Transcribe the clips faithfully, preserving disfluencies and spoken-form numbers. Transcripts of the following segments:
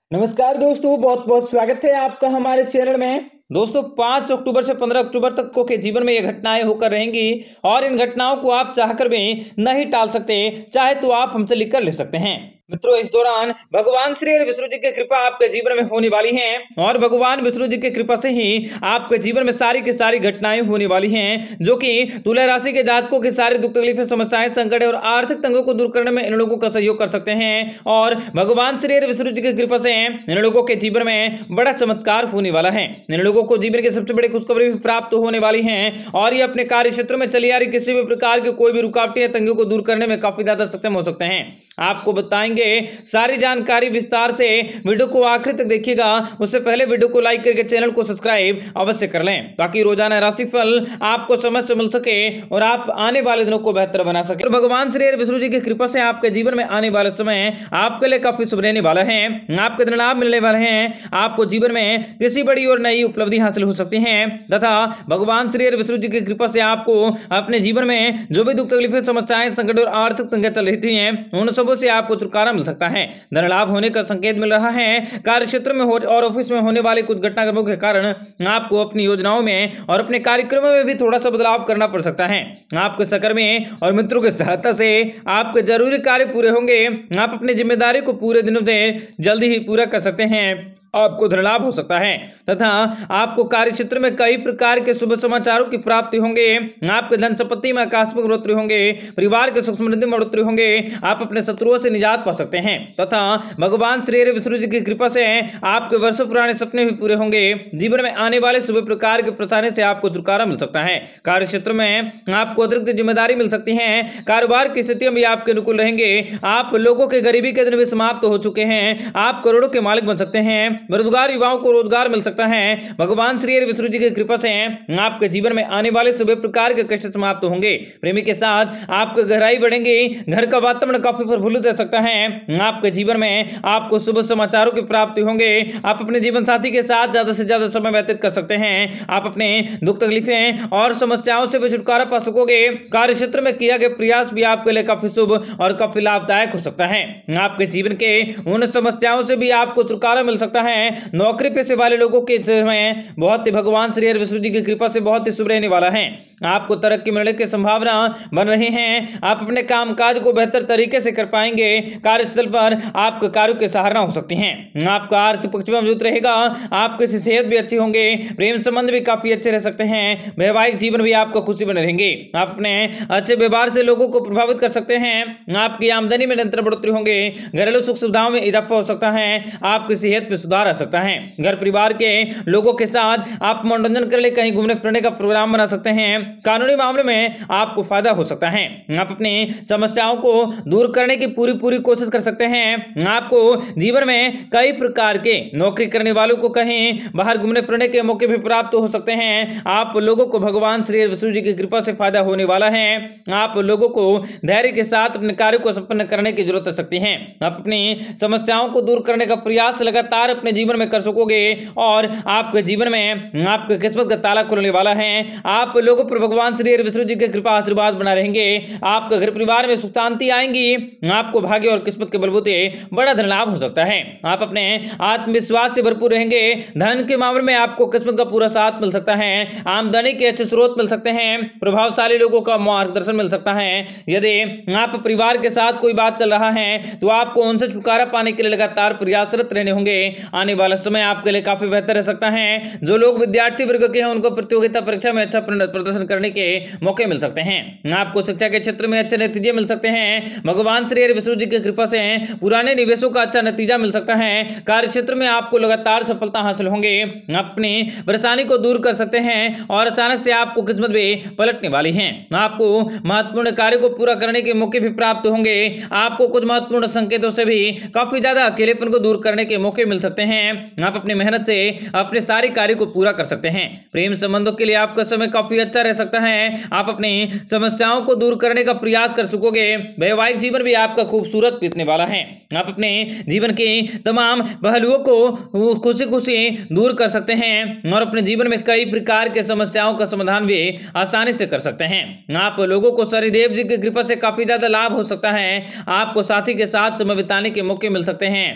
नमस्कार दोस्तों, बहुत बहुत स्वागत है आपका हमारे चैनल में। दोस्तों, पाँच अक्टूबर से पंद्रह अक्टूबर तक को के जीवन में ये घटनाएं होकर रहेंगी और इन घटनाओं को आप चाहकर भी नहीं टाल सकते। चाहे तो आप हमसे लिखकर ले सकते हैं। मित्रों, इस दौरान भगवान श्री हरि विष्णु जी की कृपा आपके जीवन में होने वाली है और भगवान विष्णु जी की कृपा से ही आपके जीवन में सारी की सारी घटनाएं होने वाली हैं, जो कि तुला राशि के जातकों की सारी दुख तकलीफें, समस्याएं, संकट और आर्थिक तंगों को दूर करने में इन लोगों का सहयोग कर सकते हैं। और भगवान श्री हरि विष्णु जी की कृपा से इन लोगों के जीवन में बड़ा चमत्कार होने वाला है। इन लोगों को जीवन की सबसे बड़ी खुशखबरी प्राप्त होने वाली है और ये अपने कार्य क्षेत्र में चली आ रही किसी भी प्रकार की कोई भी रुकावटें या तंगियों को दूर करने में काफी ज्यादा सक्षम हो सकते हैं। आपको बताएंगे सारी जानकारी विस्तार से। वीडियो को आखिर तक देखिएगा। उससे पहले वीडियो को लाइक करके चैनल को सब्सक्राइब अवश्य कर लें, ताकि रोजाना राशिफल आपको समय से मिल सके और आप आने वाले दिनों को बेहतर बना सके। तो भगवान श्री हरि विष्णु जी की कृपा से आपके जीवन में आने वाले समय आपके लिए काफी शुभ रहने वाला है। आपके दिन लाभ मिलने वाले हैं। आपको जीवन में किसी बड़ी और नई उपलब्धि हासिल हो सकती है तथा भगवान श्री हरि विष्णु जी की कृपा से आपको अपने जीवन में जो भी दुख तकलीफें, समस्याएं, संकट और आर्थिक तंगियां चल रही हैं, उन सबों से आपको छुटकारा मिल सकता है। धन लाभ होने का संकेत मिल रहा है। कार्य क्षेत्र में हो और ऑफिस में होने वाले कुछ घटनाक्रमों के कारण आपको अपनी योजनाओं में और अपने कार्यक्रमों में भी थोड़ा सा बदलाव करना पड़ सकता है। आपके सहकर्मी और मित्रों की सहायता से आपके जरूरी कार्य पूरे होंगे। आप अपनी जिम्मेदारी को पूरे दिनों में जल्दी ही पूरा कर सकते हैं। आपको धन लाभ हो सकता है तथा आपको कार्य क्षेत्र में कई प्रकार के शुभ समाचारों की प्राप्ति होंगे। आपके धन संपत्ति में आकस्मिक बढ़ोतरी होंगे। परिवार के सुख समृद्धि में बढ़ोतरी होंगे। आप अपने शत्रुओं से निजात पा सकते हैं तथा भगवान श्री हरि विष्णु जी की कृपा से आपके वर्षों पुराने सपने भी पूरे होंगे। जीवन में आने वाले सभी प्रकार के प्रसारण से आपको छुटकारा मिल सकता है। कार्य क्षेत्र में आपको अतिरिक्त जिम्मेदारी मिल सकती है। कारोबार की स्थितियां भी आपके अनुकूल रहेंगे। आप लोगों के गरीबी के दिन भी समाप्त हो चुके हैं। आप करोड़ों के मालिक बन सकते हैं। बेरोजगार युवाओं को रोजगार मिल सकता है। भगवान श्री हरि विष्णु जी की कृपा से आपके जीवन में आने वाले सभी प्रकार के कष्ट समाप्त होंगे। प्रेमी के साथ आपकी गहराई बढ़ेंगी। घर का वातावरण काफी प्रफुल्लित रह सकता है। आपके जीवन में आपको शुभ समाचारों की प्राप्ति होंगे। आप अपने जीवन साथी के साथ ज्यादा से ज्यादा समय व्यतीत कर सकते हैं। आप अपने दुख तकलीफें और समस्याओं से भी छुटकारा पा सकोगे। कार्य क्षेत्र में किया गया प्रयास भी आपके लिए काफी शुभ और काफी लाभदायक हो सकता है। आपके जीवन के उन समस्याओं से भी आपको छुटकारा मिल सकता है। नौकरी पेशे वाले लोगों के समय बहुत ही भगवान श्री हरि विष्णु जी की कृपा से बहुत ही शुभ रहने वाला है। आपको तरक्की मिलने की संभावना बन रही है। आप अपने कामकाज को बेहतर तरीके से कर पाएंगे। कार्यस्थल पर आपके कार्यों की सराहना हो सकती है। आपका आर्थिक पक्ष में मजबूत रहेगा। आपकी सेहत भी अच्छी होंगे। प्रेम संबंध भी काफी अच्छे रह सकते हैं। वैवाहिक जीवन भी आपका खुशी बने रहेंगे। आप अपने अच्छे व्यवहार से लोगों को प्रभावित कर सकते हैं। आपकी आमदनी में निरंतर बढ़ोतरी होंगे। घरेलू सुख सुविधाओं में इजाफा हो सकता है। आपकी सेहत में सुधार आ सकता है। घर परिवार के लोगों के साथ आप मनोरंजन के लिए कहीं घूमने फिरने का प्रोग्राम बना सकते हैं। कानूनी मामले में आपको फायदा हो सकता है। आप अपनी समस्याओं को दूर करने की पूरी पूरी कोशिश कर सकते हैं। आपको जीवन में कई प्रकार के नौकरी करने वालों को कहीं बाहर घूमने फिरने के मौके भी प्राप्त हो सकते हैं। आप लोगों को भगवान श्री विष्णु जी की कृपा से फायदा होने वाला है। आप लोगों को धैर्य के साथ अपने कार्य को संपन्न करने की जरूरत हो सकती है। आप अपनी समस्याओं को दूर करने का प्रयास लगातार अपने जीवन में कर सकोगे और आपके जीवन में आपके किस्मत का ताला खुलने वाला है। आप लोगों पर भगवान श्री हरि विष्णु जी की कृपा आशीर्वाद बना रहेंगे। आपके घर परिवार में सुख शांति आएंगी। आपको भाग्य और किस्मत के बलबूते बड़ा धन लाभ हो सकता है। आप अपने आत्मविश्वास से भरपूर रहेंगे। धन के मामले में आपको किस्मत का पूरा साथ मिल सकता है। आमदनी के अच्छे स्रोत मिल सकते हैं। प्रभावशाली लोगों का मार्गदर्शन मिल सकता है। यदि आप परिवार के साथ कोई बात चल रहा है तो आपको उनसे छुटकारा पाने के लिए लगातार प्रयासरत रहने होंगे। आने वाला समय आपके लिए काफी बेहतर रह सकता है। जो लोग विद्यार्थी वर्ग के हैं उनको प्रतियोगिता परीक्षा में अच्छा प्रदर्शन करने के मौके मिल सकते हैं। आपको शिक्षा के क्षेत्र में अच्छे नतीजे मिल सकते हैं। भगवान श्री हरि विष्णु जी की कृपा से पुराने निवेशों का अच्छा नतीजा मिल सकता है। कार्य क्षेत्र में आपको लगातार सफलता हासिल होंगे। अपनी परेशानी को दूर कर सकते हैं और अचानक से आपको किस्मत भी पलटने वाली है। आपको महत्वपूर्ण कार्य को पूरा करने के मौके भी प्राप्त होंगे। आपको कुछ महत्वपूर्ण संकेतों से भी काफी ज्यादा अकेलेपन को दूर करने के मौके मिल सकते हैं। आप अपनी मेहनत से अपने सारे कार्य को पूरा कर सकते हैं। प्रेम संबंधों के लिए आपका समय काफी अच्छा रह सकता है। आप अपनी समस्याओं को दूर करने का प्रयास कर सकोगे। वैवाहिक जीवन भी आपका खूबसूरत बीतने वाला है। आप अपने जीवन के तमाम पहलुओं को खुशी खुशी दूर कर सकते हैं और अपने जीवन में कई प्रकार के समस्याओं का समाधान भी आसानी से कर सकते हैं। आप लोगों को शनिदेव जी की कृपा से काफी ज्यादा लाभ हो सकता है। आपको साथी के साथ समय बिताने के मौके मिल सकते हैं।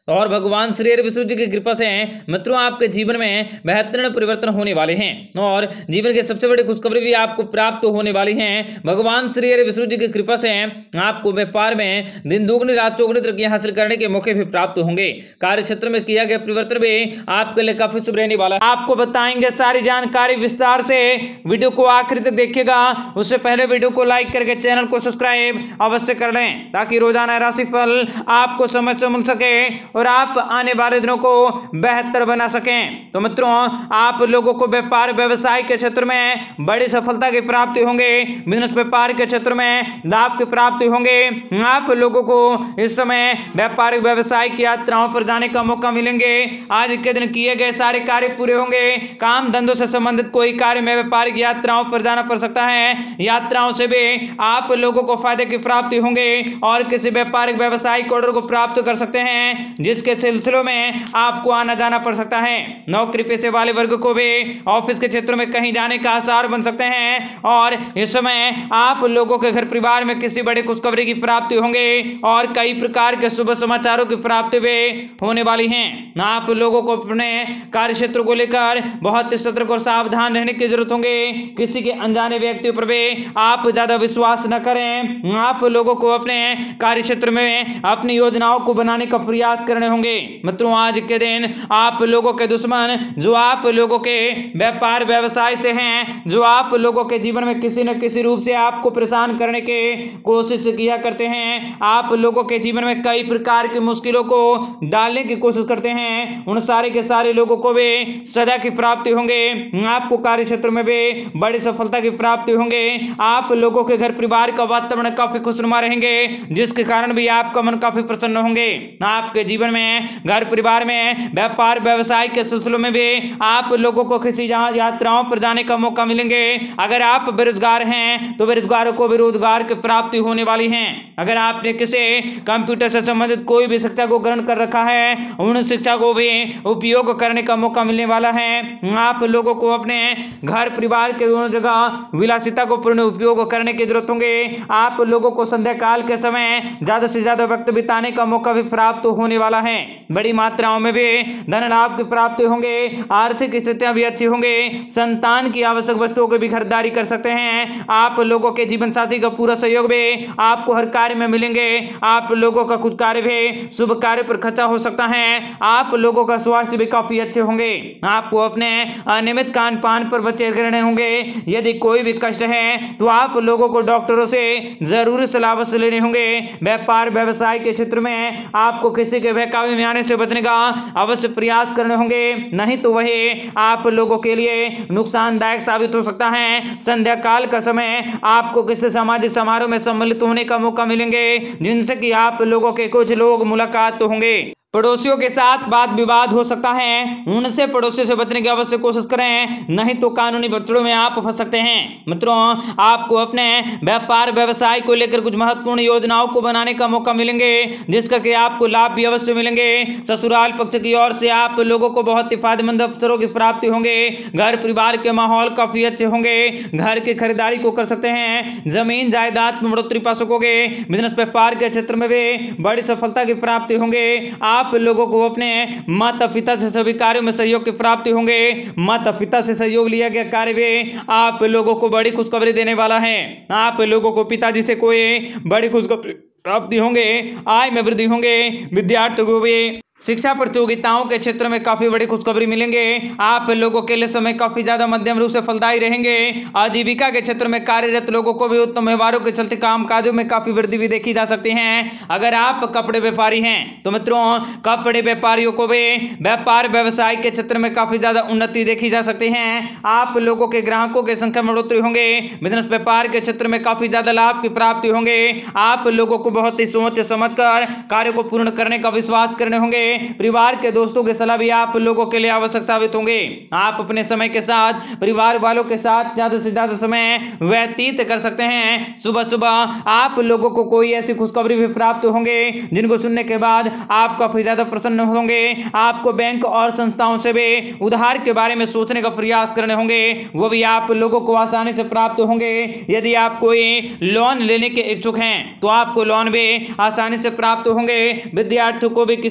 और भगवान श्री हरि विष्णु जी की कृपा से मित्रों आपके जीवन में बेहतरीन परिवर्तन होने वाले हैं और जीवन के सबसे बड़ी खुशखबरी भी आपको प्राप्त होने वाली है। भगवान श्री हरि विष्णु जी की कृपा से आपको व्यापार में दिन दोगुनी रात चौगुनी तरक्की हासिल करने के मौके भी प्राप्त होंगे। कार्य क्षेत्र में किया गया परिवर्तन भी आपके लिए काफी शुभ रहने वाला है। आपको बताएंगे सारी जानकारी विस्तार से, वीडियो को आखिर तक देखिएगा। उससे पहले वीडियो को लाइक करके चैनल को सब्सक्राइब अवश्य कर लें ताकि रोजाना राशिफल आपको समय से मिल सके और आप आने वाले दिनों को बेहतर बना सकें। तो मित्रों आप लोगों को व्यापार व्यवसाय के क्षेत्र में बड़ी सफलता की प्राप्ति होंगे। बिजनेस व्यापार के क्षेत्र में लाभ की प्राप्ति होंगे। आप लोगों को इस समय व्यापारिक व्यवसाय की यात्राओं पर जाने का मौका मिलेंगे। आज के दिन किए गए सारे कार्य पूरे होंगे। काम धंधों से संबंधित कोई कार्य में व्यापारिक यात्राओं पर जाना पड़ सकता है। यात्राओं से भी आप लोगों को फायदे की प्राप्ति होंगे और किसी व्यापारिक व्यवसायिक ऑर्डर को प्राप्त कर सकते हैं जिसके सिलसिलों में आपको आना जाना पड़ सकता है। नौकरी पेशे वाले वर्ग को भी ऑफिस के क्षेत्र में कहीं जाने का आसार बन सकते हैं और इस समय आप लोगों के घर परिवार में किसी बड़ी खुशखबरी की प्राप्ति होंगे और कई प्रकार के शुभ समाचारों की प्राप्ति भी होने वाली है। आप लोगों को अपने कार्य क्षेत्र को लेकर बहुत सतर्क और सावधान रहने की जरूरत होंगे। किसी के अनजाने व्यक्ति पर भी आप ज्यादा विश्वास न करें। आप लोगों को अपने कार्य क्षेत्र में अपनी योजनाओं को बनाने का प्रयास करने होंगे। मित्रों आज के दिन आप लोगों के दुश्मन जो आप लोगों के व्यापार व्यवसाय से हैं, जो आप लोगों के जीवन में किसी न किसी रूप से आपको परेशान करने की कोशिश किया करते हैं, आप लोगों के जीवन में कई प्रकार की मुश्किलों को डालने की कोशिश करते हैं, उन सारे के सारे लोगों को भी सजा की प्राप्ति होंगे। आपको कार्य क्षेत्र में भी बड़ी सफलता की प्राप्ति होंगे। आप लोगों के घर परिवार का वातावरण काफी खुशनुमा रहेंगे जिसके कारण भी आपका मन काफी प्रसन्न होंगे। आपके जीवन में घर परिवार में व्यापार व्यवसाय के सिलसिलों में भी आप लोगों को किसी यात्राओं पर जाने का मौका मिलेंगे। अगर आप बेरोजगार हैं तो बेरोजगारों को भी रोजगार की प्राप्ति होने वाली है। अगर आपने किसी कंप्यूटर से संबंधित कोई भी शिक्षा को ग्रहण कर रखा है उन शिक्षा को भी उपयोग करने का मौका मिलने वाला है। आप लोगों को अपने घर परिवार के दोनों जगह विलासिता को पूर्ण उपयोग करने की जरूरत होंगे। आप लोगों को संध्या काल के समय ज्यादा से ज्यादा वक्त बिताने का मौका भी प्राप्त होने वाला है। बड़ी मात्राओं में भी धन लाभ की प्राप्ति होंगे। आर्थिक स्थितियां भी अच्छी होंगे। संतान की आवश्यक वस्तुओं की भी खरीदारी कर सकते हैं। आप लोगों के जीवन साथी का पूरा सहयोग भी आपको हर कार्य में मिलेंगे। आप लोगों का कुछ कार्य भी शुभ कार्य पर खर्चा हो सकता है। आप लोगों का स्वास्थ्य भी काफी अच्छे होंगे। आपको अपने अनियमित खान पान पर बचे रहने होंगे। यदि कोई भी कष्ट है तो आप लोगों को डॉक्टरों से जरूरी सलाह अवश्य लेने होंगे। व्यापार व्यवसाय के क्षेत्र में आपको किसी के बहकावे में आने से बचने का अवश्य प्रयास करने होंगे, नहीं तो वही आप लोगों के लिए नुकसानदायक साबित हो सकता है। संध्या काल का समय आपको किसी सामाजिक समारोह में सम्मिलित होने का मौका मिलेंगे जिनसे कि आप लोगों के कुछ लोग मुलाकात तो होंगे। पड़ोसियों के साथ वाद विवाद हो सकता है, उनसे पड़ोसियों से बचने की अवश्य कोशिश करें, नहीं तो कानूनी बचड़ों में आप फंस सकते हैं। मित्रों आपको अपने व्यापार व्यवसाय को लेकर कुछ महत्वपूर्ण योजनाओं को बनाने का मौका मिलेंगे जिसका कि आपको लाभ भी अवश्य मिलेंगे। ससुराल पक्ष की ओर से आप लोगों को बहुत ही फायदेमंद अवसरों की प्राप्ति होंगे। घर परिवार के माहौल काफी अच्छे होंगे। घर की खरीदारी को कर सकते हैं। जमीन जायदाद में बढ़ोतरी पा सकोगे। बिजनेस व्यापार के क्षेत्र में भी बड़ी सफलता की प्राप्ति होंगे। आप लोगों को अपने माता पिता से सभी कार्यों में सहयोग की प्राप्ति होंगे। माता पिता से सहयोग लिया गया कार्य भी आप लोगों को बड़ी खुशखबरी देने वाला है। आप लोगों को पिताजी से कोई बड़ी खुशखबरी प्राप्ति होंगे। आय में वृद्धि होंगे। विद्यार्थियों को भी शिक्षा प्रतियोगिताओं के क्षेत्र में काफी बड़ी खुशखबरी मिलेंगे। आप लोगों के लिए समय काफी ज्यादा मध्यम रूप से फलदायी रहेंगे। आजीविका के क्षेत्र में कार्यरत लोगों को भी उत्तम व्यवहारों के चलते काम काजों में काफी वृद्धि भी देखी जा सकती है। अगर आप कपड़े व्यापारी हैं तो मित्रों कपड़े व्यापारियों को भी व्यापार व्यवसाय के क्षेत्र में काफी ज्यादा उन्नति देखी जा सकती है। आप लोगों के ग्राहकों की संख्या में बढ़ोतरी होंगे। बिजनेस व्यापार के क्षेत्र में काफी ज्यादा लाभ की प्राप्ति होंगे। आप लोगों को बहुत ही सोच समझकर कार्य को पूर्ण करने का विश्वास करने होंगे। परिवार के दोस्तों की सलाह भी आप लोगों के लिए आवश्यक साबित होंगे। आप अपने समय के साथ परिवार वालों के साथ ज्यादा से ज्यादा समय व्यतीत कर सकते हैं। सुबह सुबह आप लोगों को कोई ऐसी खुशखबरी भी प्राप्त होंगे जिनको सुनने के बाद आप काफी ज्यादा प्रसन्न होंगे। आपको बैंक और संस्थाओं से भी उधार के बारे में सोचने का प्रयास करने होंगे, वो भी आप लोगों को आसानी से प्राप्त होंगे। यदि आप कोई लोन लेने के इच्छुक हैं तो आपको लोन भी आसानी से प्राप्त होंगे। विद्यार्थियों को भी किसी न किसी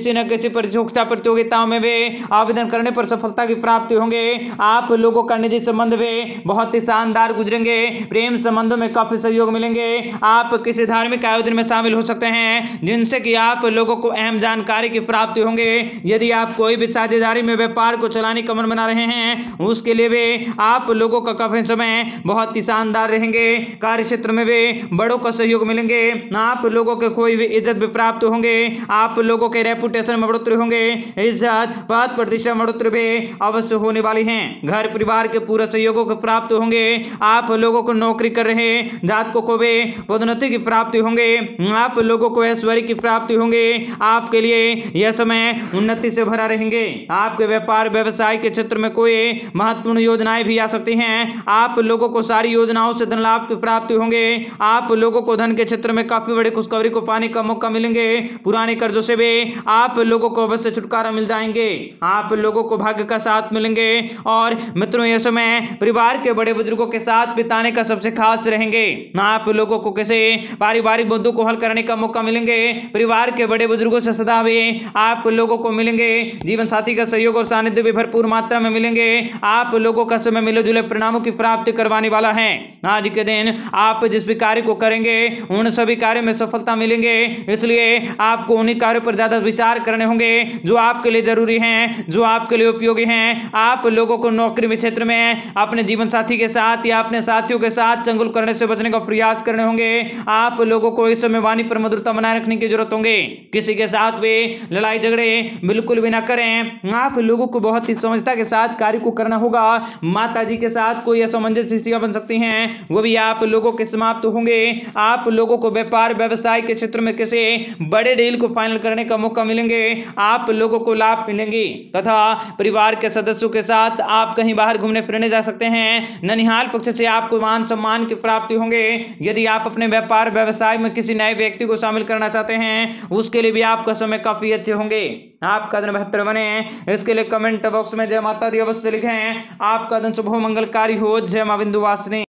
किसी प्रतियोगिता प्रतियोगिताओं में भी आवेदन करने पर सफलता की प्राप्ति होंगे। आप लोगों का निजी संबंध भी बहुत ही शानदार गुजरेंगे। प्रेम संबंधों में काफी सहयोग मिलेंगे। आप किसी धार्मिक आयोजन में शामिल हो सकते हैं जिनसे कि आप लोगों को अहम जानकारी की प्राप्ति होंगे। यदि आप कोई भी साझेदारी में व्यापार को चलाने का मन बना रहे हैं उसके लिए भी आप लोगों का काफी समय बहुत ही शानदार रहेंगे। कार्य क्षेत्र में भी बड़ों का सहयोग मिलेंगे। आप लोगों के कोई भी इज्जत भी प्राप्त होंगे। आप लोगों के रेपुटेशन में बढ़ोतरी होंगे। इज्जत पद प्रतिष्ठा में बढ़ोतरी भी अवश्य होने वाली है। घर परिवार के पूरे सहयोगों को प्राप्त होंगे। आप लोगों को नौकरी कर रहे जातकों को भी पदोन्नति की प्राप्ति होंगे। आप लोगों को ऐश्वर्य की प्राप्ति होंगे। आपके लिए यह समय उन्नति से भरा रहेंगे। आपके व्यापार व्यवसाय के क्षेत्र में कोई महत्वपूर्ण योजनाएं भी आ सकती हैं। आप लोगों को सारी योजनाओं से धन लाभ की प्राप्ति होंगे। आप लोगों को धन के क्षेत्र में काफी बड़ी खुशखबरी को पाने का मौका मिलेंगे। पुराने कर्जों से भी आप लोगों को अवश्य छुटकारा मिल जाएंगे। आप लोगों को भाग्य का साथ मिलेंगे। और मित्रों यह समय परिवार के बड़े बुजुर्गों के साथ बिताने का सबसे खास रहेंगे। आप लोगों को किसी पारिवारिक मुद्दों को हल करने का मौका मिलेंगे। परिवार के बड़े बुजुर्गों से सदा भी आप लोगों को मिलेंगे। जीवन साथी का सहयोग और सानिध्य भी भरपूर मात्रा में मिलेंगे। आप लोगों का समय मिले जुले परिणामों की प्राप्ति करवाने वाला है। आज के दिन आप जिस भी कार्य को करेंगे उन सभी कार्यों में सफलता मिलेंगे। इसलिए आपको उन्हीं कार्यों पर ज्यादा विचार करने होंगे जो आपके लिए जरूरी हैं, जो आपके लिए उपयोगी हैं। आप लोगों को नौकरी क्षेत्र में अपने जीवन साथी के साथ या अपने साथियों के साथ चंगुल करने से बचने का प्रयास करने होंगे। आप लोगों को इस समय वाणी पर मधुरता बनाए रखने की जरूरत होंगे। किसी के साथ भी लड़ाई झगड़े बिल्कुल भी ना करें। आप लोगों को बहुत ही समझता के साथ कार्य को करना होगा। माता जी के साथ कोई असमंजस स्थितियां बन सकती हैं, वो भी आप लोगों के समाप्त होंगे। आप लोगों को व्यापार व्यवसाय के क्षेत्र में किसी बड़े डील को फाइनल करने का मौका मिलेंगे। आप लोगों को लाभ मिलेंगे तथा परिवार के सदस्यों के साथ आप कहीं बाहर घूमने फिरने जा सकते हैं। ननिहाल पक्ष से आपको मान सम्मान की प्राप्ति होंगे। यदि आप अपने व्यापार व्यवसाय में किसी नए व्यक्ति को शामिल करना चाहते हैं उसके लिए भी आपका समय काफी अच्छे होंगे। आपका दिन बेहतर बने इसके लिए कमेंट बॉक्स में जय माता दी अवश्य लिखें। आपका दिन शुभ हो, मंगलकारी हो। जय मां विंध्यवासिनी।